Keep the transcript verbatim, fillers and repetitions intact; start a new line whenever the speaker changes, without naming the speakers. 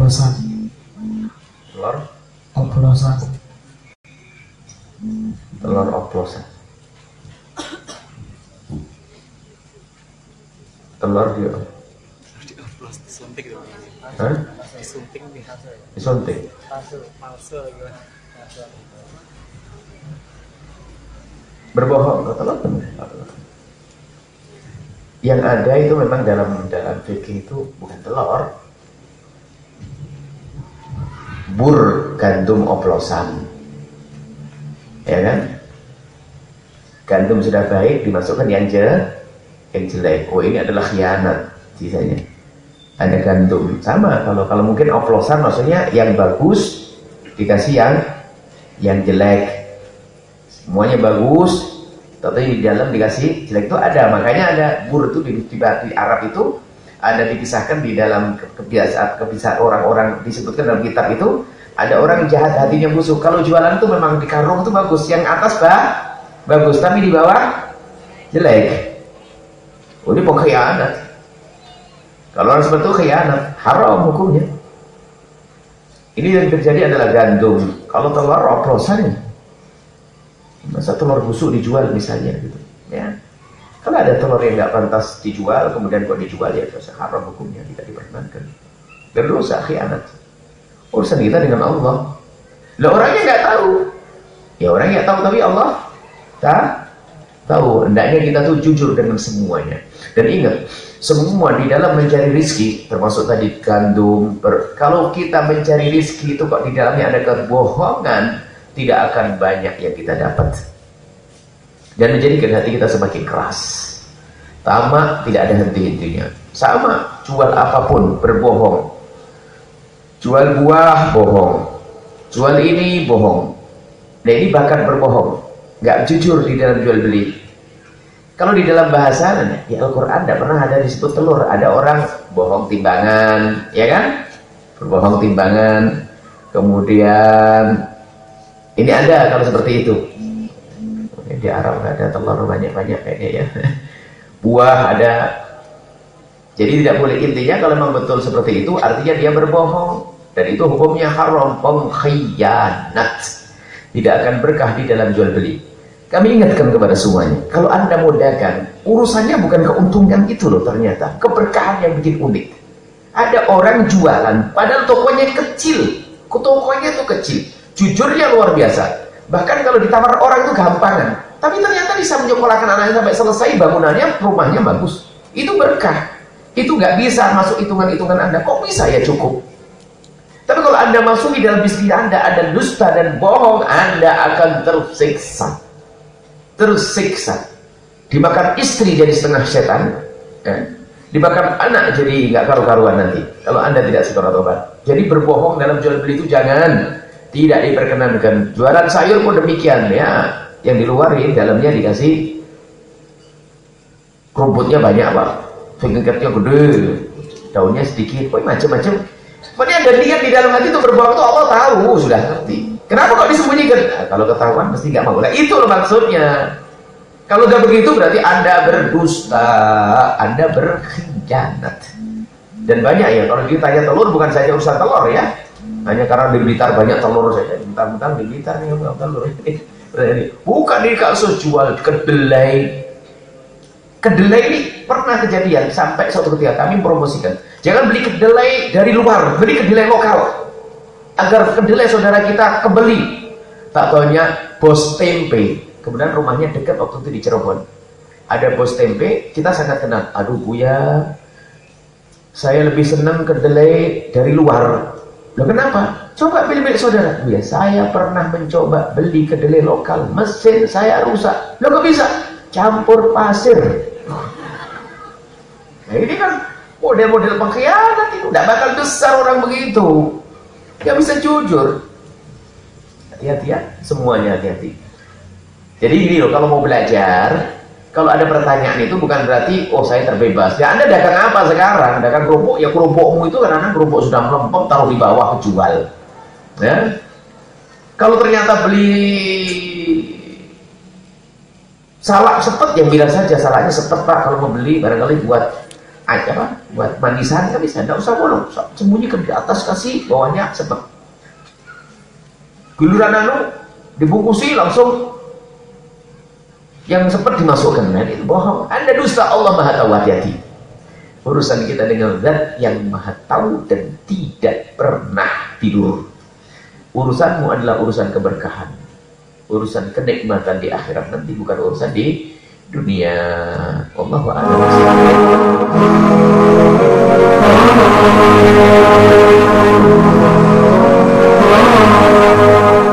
oplosan.
Telur
Oplosan.
telur oplosan. Telur dia.
Dioplos, disuntik dong.
Hah?
Disuntik nih.
Disuntik.
Palsu, palsu gitu.
Berbohong kata telur benar. Yang ada itu memang dalam dalam fikih itu bukan telur, bur gandum oplosan, ya kan? Gandum sudah baik dimasukkan yang jelek, yang jelek. Oh ini adalah khianat sisanya. Ada gandum sama kalau kalau mungkin oplosan maksudnya yang bagus dikasih yang yang jelek. Semuanya bagus, tapi di dalam dikasih jelek itu ada. Makanya ada bur itu di, di, di Arab itu ada dipisahkan di dalam kebiasaan kebiasaan orang-orang, disebutkan dalam kitab itu ada orang jahat hatinya busuk. Kalau jualan itu memang di karung itu bagus, yang atas bah, bagus, tapi di bawah jelek. Oh, ini pengkhianat. Kalau orang seperti itu khianat, haram hukumnya. Ini yang terjadi adalah gandum. Kalau telur oplosan, masa telur busuk dijual misalnya gitu, ya. Kalau ada telur yang nggak pantas dijual, kemudian kok dijual, ya dosa haram hukumnya, tidak diperkenankan. Berdosa khianat. Urusan kita dengan Allah. Lah orangnya nggak tahu. Ya orang nggak tahu tapi Allah tak tahu. Hendaknya kita tuh jujur dengan semuanya. Dan ingat, semua di dalam mencari rizki, termasuk tadi gandum. Ber, kalau kita mencari rizki itu kok di dalamnya ada kebohongan, tidak akan banyak yang kita dapat. Dan menjadikan hati kita semakin keras. Tamak tidak ada henti-hentinya. Sama, jual apapun berbohong. Jual buah bohong. Jual ini bohong. Nah ini bahkan berbohong. Nggak jujur di dalam jual beli. Kalau di dalam bahasa ya Al-Quran tidak pernah ada disebut telur. Ada orang bohong timbangan, ya kan? Berbohong timbangan. Kemudian ini ada kalau seperti itu. Di Arab nggak ada telur banyak-banyak kayaknya ya. Buah ada. Jadi tidak boleh, intinya kalau memang betul seperti itu artinya dia berbohong. Dan itu hukumnya haram, pengkhianat. Tidak akan berkah di dalam jual beli. Kami ingatkan kepada semuanya, kalau Anda mau dagang, urusannya bukan keuntungan itu loh ternyata. Keberkahan yang bikin unik. Ada orang jualan, padahal tokonya kecil. Tokonya itu kecil. Jujurnya luar biasa. Bahkan kalau ditawar orang itu gampangan. Tapi ternyata bisa menyekolahkan anaknya sampai selesai bangunannya, rumahnya bagus. Itu berkah. Itu nggak bisa masuk hitungan-hitungan Anda. Kok bisa ya cukup? Tapi kalau Anda masuk di dalam bisnis Anda ada dusta dan bohong, Anda akan tersiksa. Tersiksa. Dimakan istri jadi setengah setan, ya. Dimakan anak jadi nggak karu-karuan nanti kalau Anda tidak segera tobat. Jadi berbohong dalam jual beli itu jangan, tidak diperkenankan. Jualan sayur pun demikian ya, yang diluarin dalamnya dikasih rumputnya banyak pak, fingernya gede, daunnya sedikit, pokoknya macam-macam. Pokoknya ada niat di dalam hati itu berbohong itu Allah tahu, sudah ngerti. Kenapa kok disembunyikan? Nah, kalau ketahuan pasti nggak mau. Nah, itu loh maksudnya. Kalau udah begitu berarti Anda berdusta, Anda berkhianat. Dan banyak ya, kalau ditanya telur bukan saja urusan telur ya. Hanya karena di Blitar banyak telur saja. Bentar-bentar di Blitar nih telur ini. Bukan di kasus jual kedelai. Kedelai ini pernah kejadian sampai suatu ketika kami promosikan. Jangan beli kedelai dari luar, beli kedelai lokal. Agar kedelai saudara kita kebeli. Tak taunya bos tempe. Kemudian rumahnya dekat waktu itu di Cirebon. Ada bos tempe, kita sangat kenal. Aduh Buya, saya lebih senang kedelai dari luar. Loh kenapa? Coba pilih-pilih saudara. Buya, saya pernah mencoba beli kedelai lokal, mesin saya rusak. Loh kok bisa? Campur pasir. Nah ini kan model-model pengkhianat itu. Tidak bakal besar orang begitu. Gak bisa jujur. Hati-hati ya, semuanya hati-hati. Jadi ini loh, kalau mau belajar, kalau ada pertanyaan itu bukan berarti oh saya terbebas. Ya Anda dagang apa sekarang? Dagang kerupuk, ya kerupukmu itu kadang-kadang kerupuk sudah melempem, taruh di bawah kejual. Ya. Kalau ternyata beli salak sepet, yang bilang saja salaknya sepet pak. Kalau mau beli barangkali buat apa? buat manisan nggak bisa, nggak usah bolong, sembunyikan di atas, kasih bawahnya sepet. Giliran anu dibungkusi langsung yang sepet dimasukkan, nah itu bohong. Anda dusta, Allah Maha Tahu. Hati-hati urusan kita dengan Zat yang Maha Tahu dan tidak pernah tidur. Urusanmu adalah urusan keberkahan, urusan kenikmatan di akhirat nanti, bukan urusan di dunia. Wallahu a'lam.